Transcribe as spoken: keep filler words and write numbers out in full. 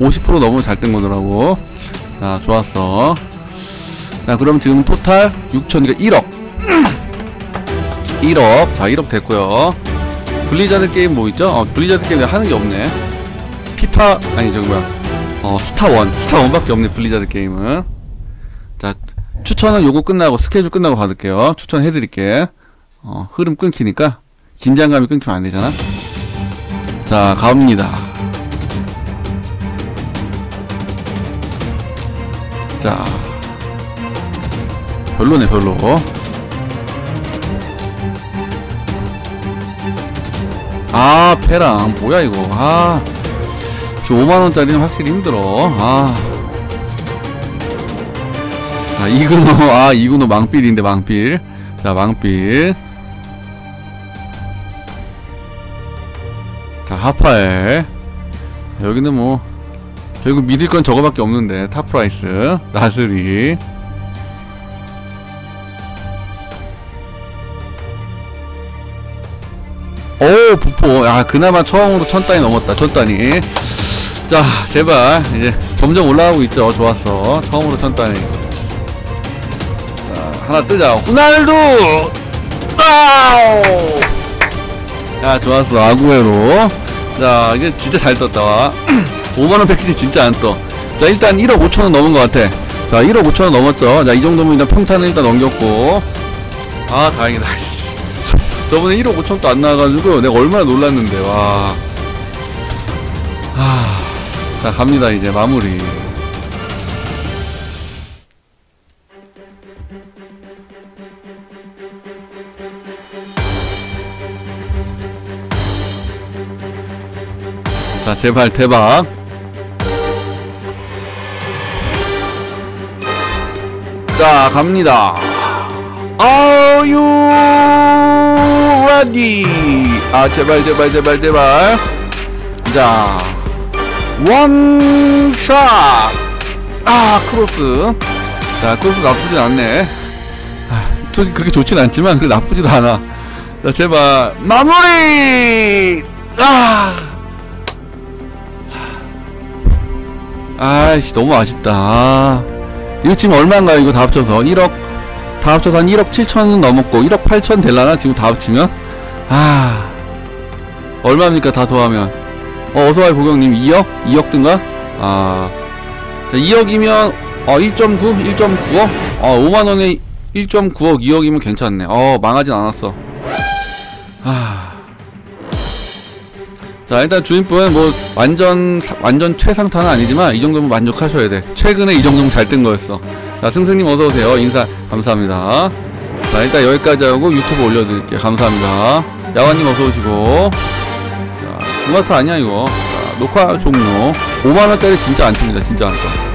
오십 퍼센트 넘으면 잘 뜬 거더라고. 자, 좋았어. 자, 그럼 지금 토탈 육천, 그러니까 일억. 일억. 자, 일억 됐고요. 블리자드 게임 뭐 있죠? 어, 블리자드 게임 하는 게 없네. 피파, 아니, 저기 뭐야. 어, 스타원. 스타원 밖에 없네, 블리자드 게임은. 자, 추천은 요거 끝나고, 스케줄 끝나고 받을게요. 추천해드릴게. 어, 흐름 끊기니까, 긴장감이 끊기면 안 되잖아. 자, 갑니다. 자, 별로네, 별로. 아, 페랑. 뭐야, 이거. 아, 오만원짜리는 확실히 힘들어. 아. 자, 이그노. 아, 이그노 망필인데, 망필. 자, 망필. 자, 하파엘. 여기는 뭐 결국 믿을 건 저거밖에 없는데. 탑프라이스, 나스리. 오, 부포. 야, 그나마 처음으로 천 단위 넘었다. 천 단위. 자, 제발 이제 점점 올라가고 있죠. 좋았어. 처음으로 천 단위. 자, 하나 뜨자. 호날두. 아우. 야, 좋았어. 아구에로. 자, 이게 진짜 잘 떴다. 오만원 패키지 진짜 안 떠. 자, 일단 일억 오천원 넘은 것 같아. 자, 일억 오천원 넘었죠. 자, 이 정도면 일단 평탄을 일단 넘겼고. 아, 다행이다. 저번에 일억 오천도 안 나와가지고 내가 얼마나 놀랐는데. 와. 아. 자, 갑니다. 이제 마무리. 자, 제발 대박. 자, 갑니다. Are you ready? 아, 제발 제발 제발 제발. 자, 원샷. 아, 크로스. 자, 크로스 나쁘진 않네. 아, 그렇게 좋진 않지만 그래 나쁘지도 않아. 자, 제발 마무리. 아, 아이씨, 너무 아쉽다. 아, 이거 지금 얼마인가요? 이거 다 합쳐서 일억, 다 합쳐서 한 일억 칠천은 넘었고 일억 팔천 될라나? 지금 다 합치면? 아, 얼마입니까? 다 더하면. 어, 어서와요 보경님. 이억? 이억 든가? 아, 자, 이억이면 어, 일 점 구? 일 점 구억? 어, 오만원에 일 점 구억, 이억이면 괜찮네. 어, 망하진 않았어. 아, 자, 일단 주인분 뭐 완전 완전 최상타는 아니지만 이 정도면 만족하셔야 돼. 최근에 이 정도면 잘 뜬 거였어. 자, 승승님 어서오세요. 인사 감사합니다. 자, 일단 여기까지 하고 유튜브 올려드릴게요. 감사합니다. 야화님 어서오시고. 자, 중화타 아니야 이거. 자, 녹화 종료. 오만원짜리 진짜 안 칩니다. 진짜 안 쳐.